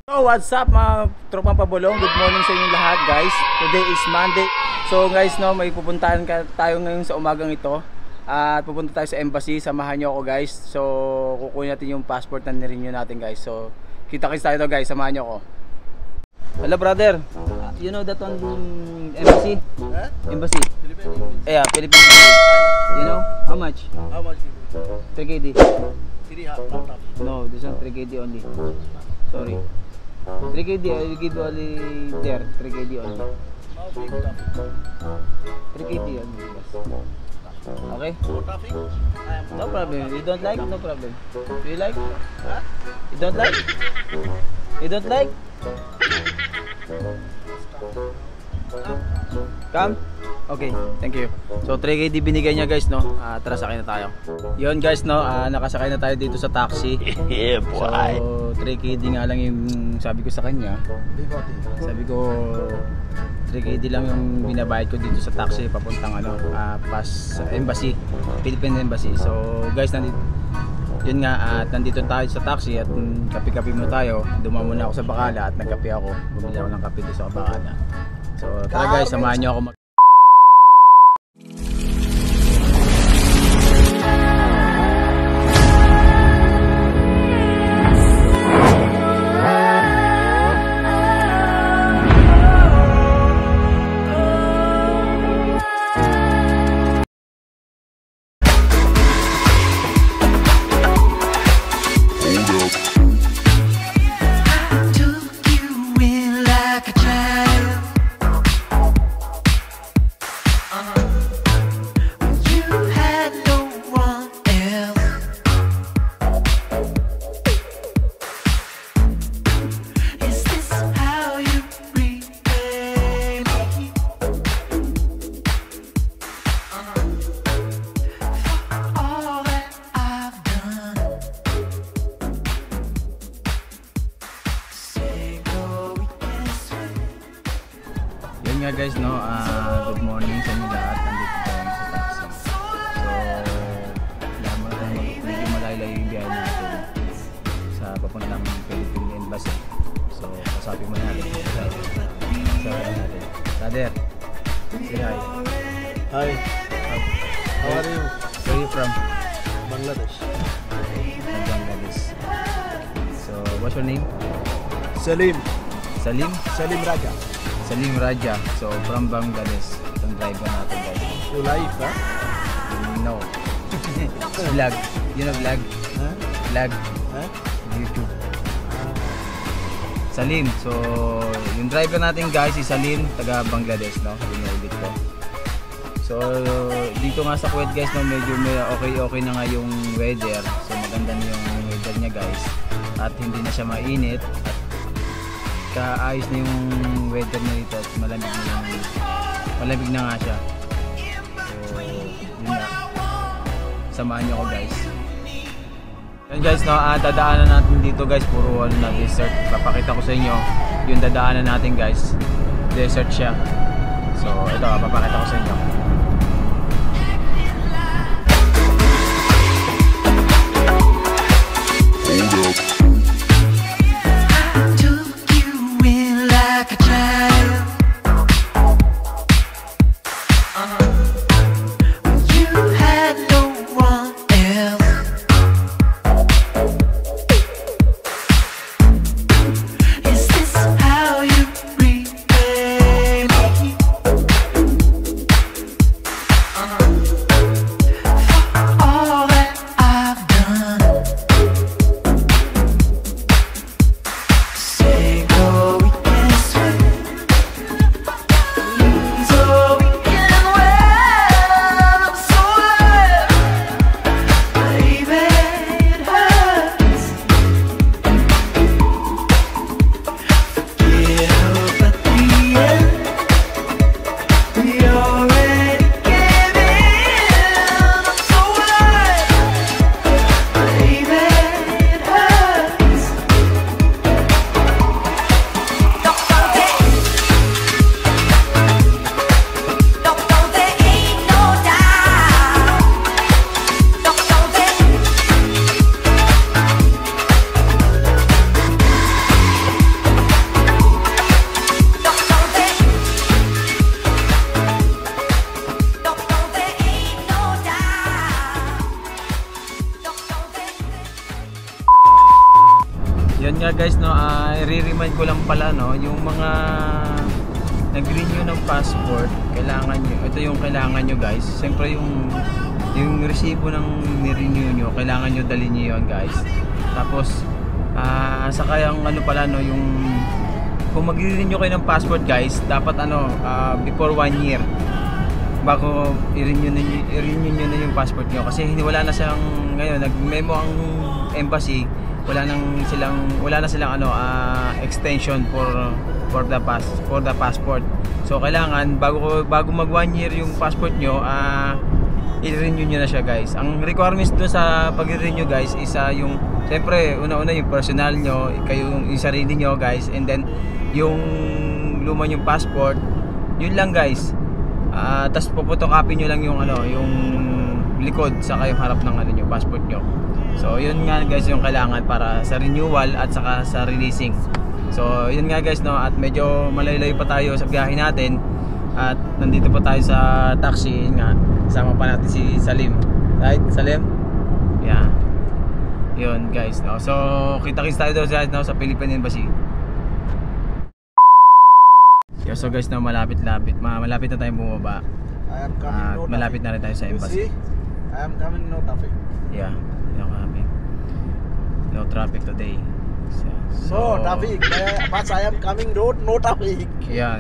So what's up mga tropang pabulong, good morning sa inyong lahat guys. Today is Monday. So guys no, may pupuntahan tayo ngayon sa umagang ito. At pupunta tayo sa embassy, samahan nyo ako guys. So kukunin natin yung passport na nirenew natin guys. So kita-kits tayo guys, samahan nyo ako. Hello brother, you know that on embassy? Embassy? Yeah, Philippines. You know, how much? How much? 3KD. 3 half, not half. No, this one 3KD only. Sorry. 3KD, I will give only there. 3KD only. Now big traffic. 3KD only. Yes. Okay? No traffic? I am No problem. You don't like? No problem. Do you like? Huh? You don't like? You don't like? Come? Okay, thank you. So 3KD binigay niya guys no. Tara sakay na tayo. Yun guys no, nakasakay na tayo dito sa taxi. Yeah boy. So 3KD nga lang yung sabi ko sa kanya. Sabi ko 3KD lang yung binabayad ko dito sa taxi papuntang pas embassy, Philippine Embassy. So guys, yun nga, at nandito tayo sa taxi at kape-kape mo tayo. Dumamo na ako sa Bacala at nagkape ako. Bumili ako ng kape dito sa Bacala. So tara guys, samahan nyo ako nga guys no, good morning sa inyo lahat. Nandito tayo sa taxi. So medyo malayo yung biyahe natin sa papuntang Philippine Embassy. So kasabi mo natin sa natin. Brother, say hi. Hi. How are you? Where are you from? Bangladesh. Bangladesh. So what's your name? Salim. Salim? Salim Raja. Salim Raja. So from Bangladesh. Itong driver natin guys. You live, huh? No. Vlog. You know vlog? Huh? Vlog. Huh? YouTube. Salim. So yung driver natin guys si Salim, taga Bangladesh no. Binulit ko. So dito nga sa Kuwait guys no, medyo okay na nga yung weather. So maganda na yung weather niya guys. At hindi na siya mainit. At kaayos na yung weather na dito at malamig na nga siya. So yun na, samahan nyo ko guys. Yan guys no, dadaanan natin dito guys, puro na desert. Papakita ko sa inyo yung dadaanan natin guys, desert siya. So ito, papakita ko sa inyo. Yun nga guys, no, i-remind ko lang pala, no, yung mga nag-renew ng passport, kailangan nyo, ito yung kailangan nyo guys. Siyempre yung resibo ng ni-renew nyo, kailangan nyo dalhin nyo yun guys. Tapos saka yung ano pala, no, yung kung mag-renew kayo ng passport guys, dapat ano, before 1 year bago i-renew nyo na yung passport nyo, kasi wala na silang ngayon, nag-memo ang embassy, wala na silang ano, extension for the passport. So kailangan bago mag 1 year yung passport nyo, i-renew nyo na siya guys. Ang requirements doon sa pag-renew guys is yung siyempre una-una yung personal nyo, kayo yung sarili nyo guys, and then yung luma yung passport, yun lang guys. Tapos popotocopy nyo lang yung ano, yung likod saka yung harap ng ano nyo, passport nyo. So yun nga guys yung kailangan para sa renewal at saka sa releasing. So yun nga guys, no, at medyo malayo-layo pa tayo sa biyahe natin. At nandito pa tayo sa taxi, yun nga, kasama pa natin si Salim. Right, Salim? Yeah. Yun guys, no. So kita-kits tayo daw sa Philippine Embassy. So guys, no, malapit na tayong bumaba. I am coming, no malapit traffic. na rin tayo sa You embassy. see? I am coming, no traffic. Yeah, no traffic today. So traffic, but I am coming road, no traffic. Yeah.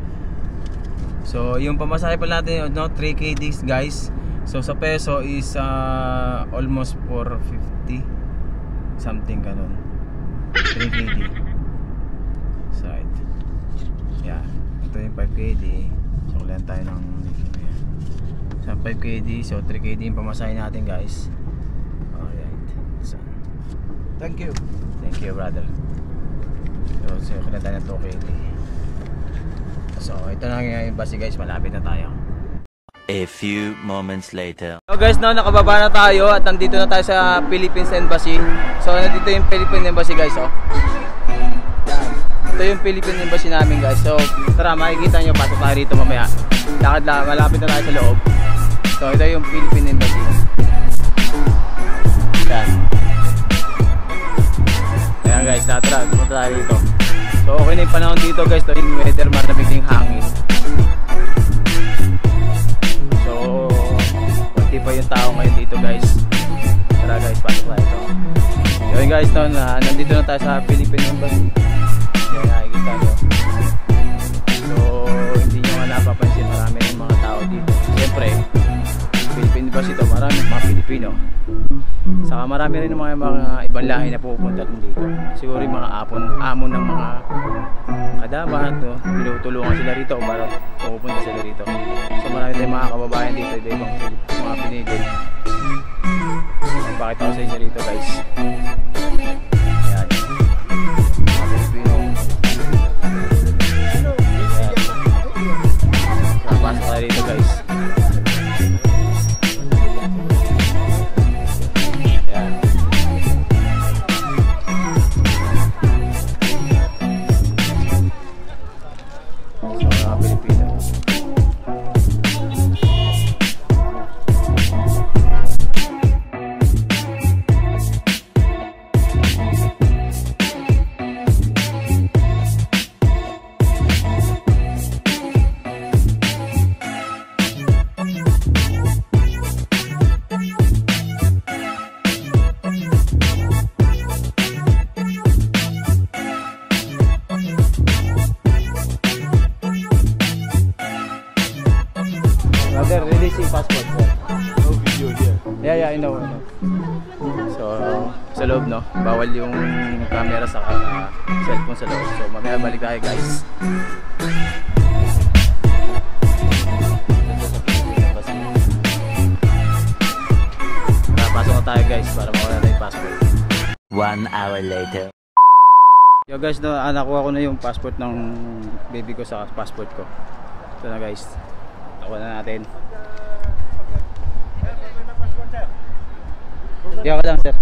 So yung pamasahe pa natin, no, 3 KD guys. So sa peso is almost 450 something ganun. 3 KD. So right. Yeah. Ito yung 5 KD. So kulan tayo ng sa 5 KD. So 3 KD yung pamasahe natin guys. Alright. So, Thank you. thank you brother. So kulan tayo ng 2 KD. So ito na yung embassy guys, malapit na tayo. A few moments later. So guys, now nakababa na tayo at nandito na tayo sa Philippines Embassy. So nandito yung Philippine Embassy guys, oh. Yan. Ito yung Philippine Embassy namin guys. So tara, makikita nyo, pasok tayo rito mamaya. Lakad lang, malapit na tayo sa loob. So ito yung Philippine Embassy. Yan. Ayan guys, tara, pumunta tayo rito. So okay na yung panahon dito guys, ito yung weather, maraming ding hangin. So konti pa yung tao ngayon dito guys. Tara guys, pasok tayo ito. Yun guys, nandito na tayo sa Philippine Embassy. Yan, nakikita nyo. So hindi nyo nga napapansin, marami yung mga tao dito. Siyempre Philippine Embassy ito, marami mga Pilipino. Saka marami rin mga ibang lahi na pupunta dito. Siguro yung mga amon ng mga kadama, no? Tinutulungan sila rito para pupunta sila rito. So marami tayong mga kababayan dito, ibang mga pinigil. Bakit ako sa inyo rito guys? Ayan. Mga Pilipino. Ayan. Napasok tayo rito guys. Releasing passport. No video here. Yeah, I know. So, sa loob, no? Bawal yung camera sa cellphone sa loob. So, mamaya balik tayo, guys. Pasok na tayo, guys, para mawala na yung passport. 1 hour later. Yo guys, no, nakuha ko na yung passport ng baby ko sa passport ko. Ito na guys. Nakuha na natin. Kaya ka lang sir.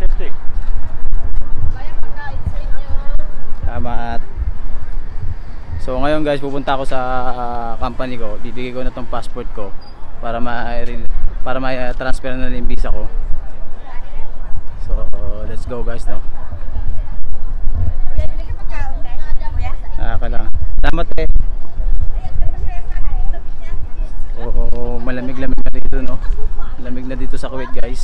Tama at so ngayon guys, pupunta ako sa company ko. Bibigay ko na tong passport ko para ma-transfer na yung visa ko. So let's go guys, no. na dito sa Kuwait guys.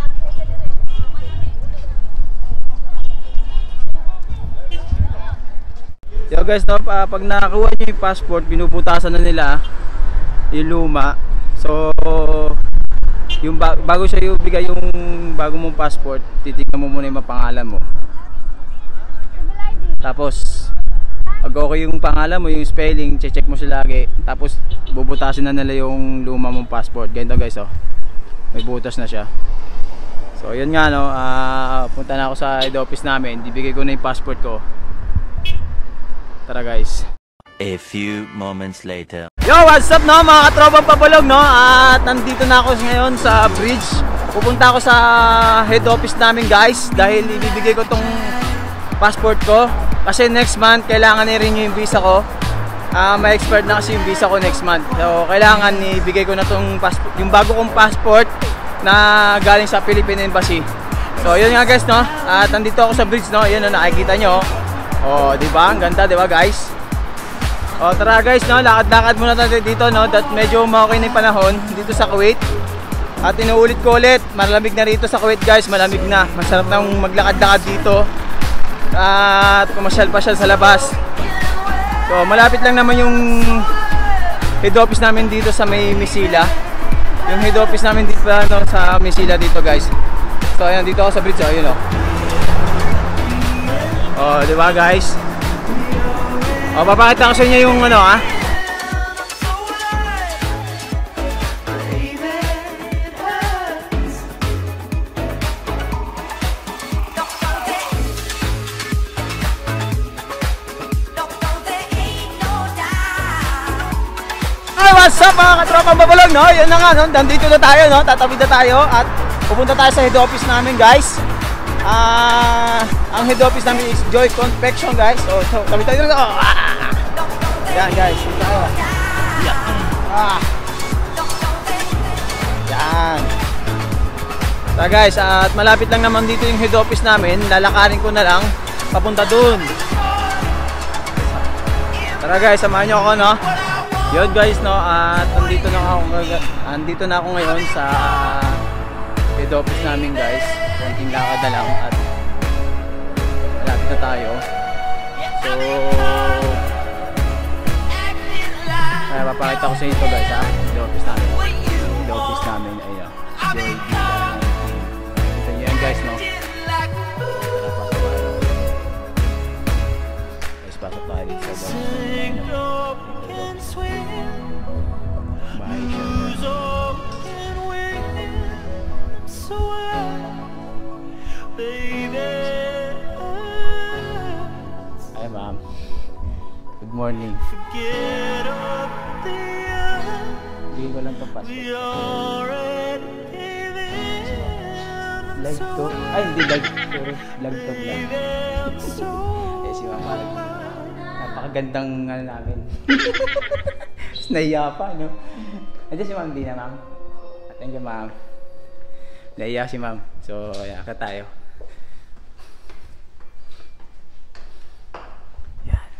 Yo guys, no, pag nakakuha nyo yung passport, binubutasan na nila yung luma. So yung bago siya ibigay yung bago mong passport, titignan mo muna yung pangalan mo. Tapos pag okay yung pangalan mo, yung spelling, check mo siya lagi. Tapos bubutasin na nila yung luma mong passport. Ganito guys, oh. May butas na siya. So yun nga, no, punta na ako sa head office namin. Ibigay ko na yung passport ko. Tara guys. A few moments later. Yo, what's up, no, mga katropang pabalog, no? At nandito na ako ngayon sa bridge. Pupunta ako sa head office namin guys, dahil ibibigay ko tong passport ko. Kasi next month kailangan i-renew yung visa ko. May expert na kasi yung visa ko next month. So kailangan ibigay ko na tong passport, yung bago kong passport na galing sa Philippine Embassy. So yun nga guys, no. At nandito ako sa bridge, no. Yun, no, nakikita nyo. Oh, di ba? Ang ganda, di ba guys? Oh, tara guys, no. Lakad-lakad muna tayo dito, no. That medyo okay na yung panahon dito sa Kuwait. At inuulit ko ulit, malamig na rito sa Kuwait guys, malamig na. Masarap nang maglakad-lakad dito. At kumasyal pa siya sa labas. So malapit lang naman yung head office namin dito sa may Misila. Yung head office namin dito, no, sa Misila dito guys. So ayan, dito ako sa bridge, oh, yun, oh. Oh, di ba guys? Oh, papakita ko sa inyo yung ano, ah. What's up mga katropang babalog, no? Yun na nga, no? Nandito na tayo, no? Tatabi na tayo at pupunta tayo sa head office namin guys. Ang head office namin is Joy Confection guys. So tabi tayo na. Yan guys, dito tayo. Yan. So guys, at malapit lang naman dito yung head office namin. Lalakarin ko na lang papunta dun. Tara guys, samahan nyo ako, no? Yun guys, no, at nandito na ako ngayon sa head office namin guys. Konting lakad na lang at malapit na tayo. So kaya papakita ko sa inyo guys, ha, head office namin. Head office namin, ayan, Joy Villa 19. Kita nyo yan guys, no. Guys, pasok tayo dito sa guys. Hi ma'am. Good morning. Bigyan ko lang itong passport. Live to? Ay hindi live. Sorry. Vlog to vlog. Eh si ma'am parang napakagandang ano namin. Nahiya pa, no? Nandiyan si ma'am, di na ma'am. At nandiyan ma'am. Nahiya si ma'am. So, ayan, ka tayo. Yan.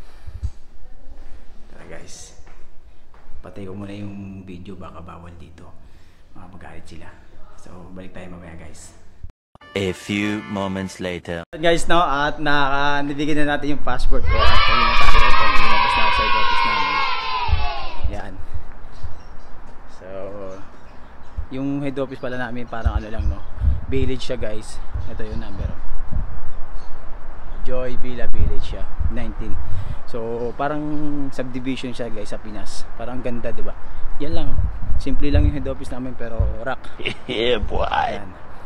Tara guys. Patay ko muna yung video, baka bawal dito. Magalit sila. So, balik tayo mamaya guys. A few moments later. Guys, no, at nabigyan na natin yung passport ko. At kami na tayo. Lumabas na ako sa office namin. Yan. So, yung head office pala namin parang ano lang, no, village siya guys. Ito yung number, Joy Villa Village siya, 19. So parang subdivision siya guys sa Pinas. Parang ganda, di ba? Yan lang, simple lang yung head office namin pero rock. Yeah boy. Ayan.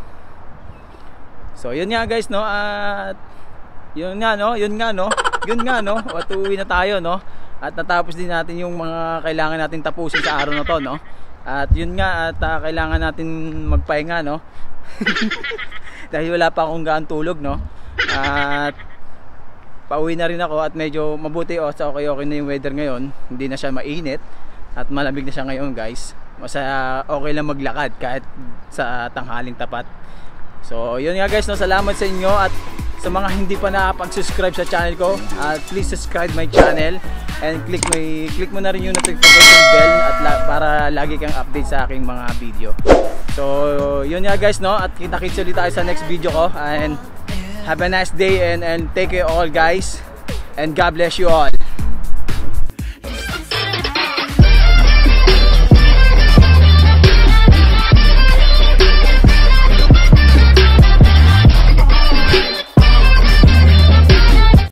So yun nga guys, no, at yun nga no, at uuwi na tayo, no. At natapos din natin yung mga kailangan natin tapusin sa araw na to, no. At yun nga, at kailangan natin magpahinga, no. Dahil wala pa akong gaan tulog, no. At pauwi na rin ako at medyo mabuti, sa okay na yung weather ngayon. Hindi na siya mainit at malamig na siya ngayon guys. Masaya, okay lang maglakad kahit sa tanghaling tapat. So yun nga guys, no, salamat sa inyo at sa mga hindi pa nakapag-subscribe sa channel ko, please subscribe my channel and click mo na rin yung notification bell at para para lagi kang update sa aking mga video. So yun nga guys, no, at kita-kits ulit tayo sa next video ko, and have a nice day and take care all guys, and God bless you all.